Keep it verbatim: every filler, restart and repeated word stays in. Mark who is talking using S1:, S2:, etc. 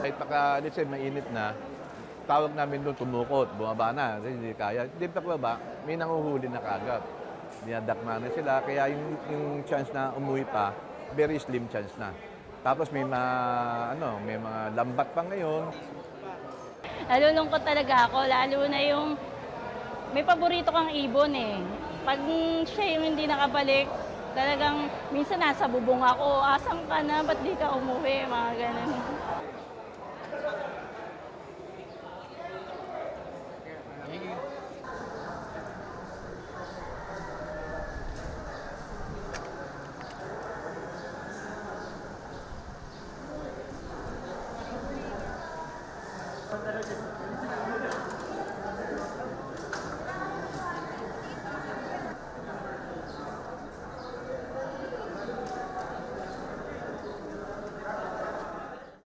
S1: kahit paka, let's say, mainit na, tawag namin doon tumukot, bumaba na, hindi kaya. Hindi pa baba, may nanguhuli na kagad. Dinadakma na sila, kaya yung, yung chance na umuwi pa, very slim chance na. Tapos may mga, ano, may mga lambat pa ngayon.
S2: Nalulungkot talaga ako, lalo na yung may paborito kang ibon eh. Pag siya yung hindi nakabalik, talagang minsan nasa bubong ako, asam ka na, ba't di ka umuwi, mga ganun.